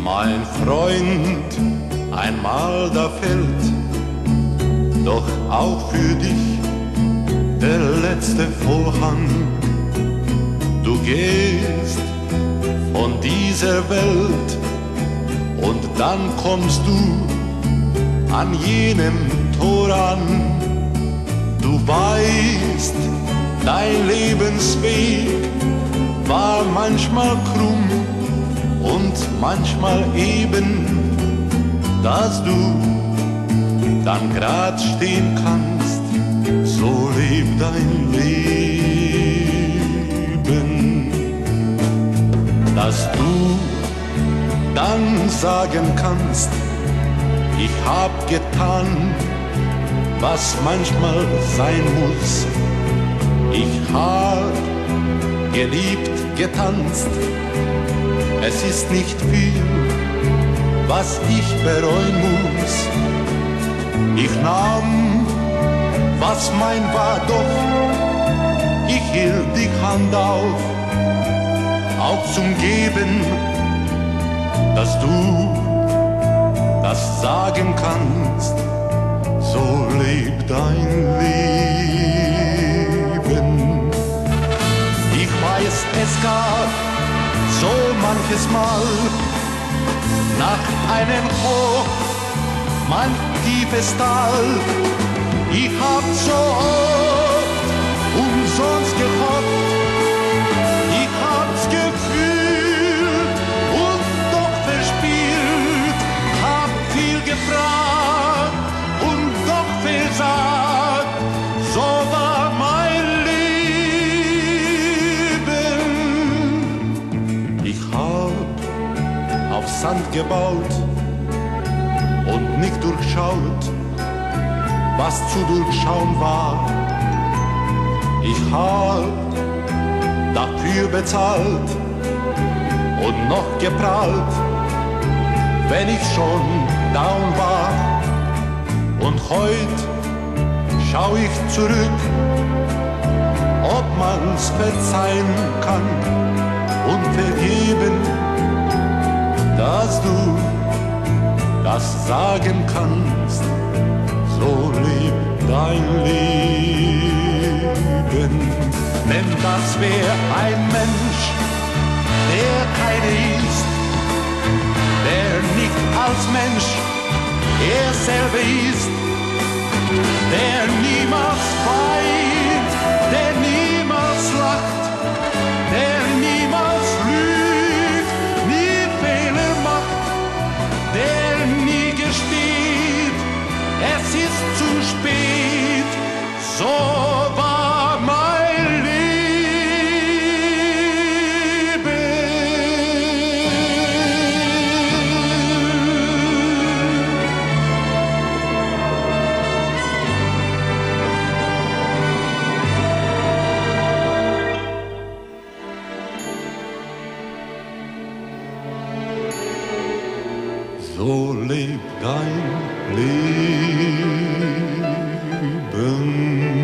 Mein Freund, einmal da fällt doch auch für dich der letzte Vorhang. Du gehst von dieser Welt und dann kommst du an jenem Tor an. Du weißt, dein Lebensweg war manchmal krumm und manchmal eben, dass du dann grad stehen kannst. So lebt dein Leben, dass du dann sagen kannst: Ich hab getan, was manchmal sein muss. Ich hab geliebt, getanzt. Es ist nicht viel, was ich bereuen muss. Ich nahm, was mein war, doch ich hielt die Hand auf, auch zum Geben, dass du das sagen kannst. So lebt dein Leben. Ich weiß, es gab so manches Mal nach einem Hoch, mein tiefes Tal. Ich hab so oft umsonst gehofft, ich hab's gefühlt und doch verspielt, hab viel gefragt und doch versagt. So war mein Leben. Ich hab auf Sand gebaut und nicht durchschaut, was zu durchschauen war. Ich hab dafür bezahlt und noch geprahlt, wenn ich schon down war. Und heut schau ich zurück, ob man's verzeihen kann und vergeben, dass du das sagen kannst. So lebt dein Leben. Denn das wär ein Mensch, der keine ist, der nicht als Mensch er selber ist, der niemals weint, der niemals lacht, der niemals lügt, nie Fehler macht, der nie gesteht, es ist zu spät. So war mein Leben. So lebt dein Leben.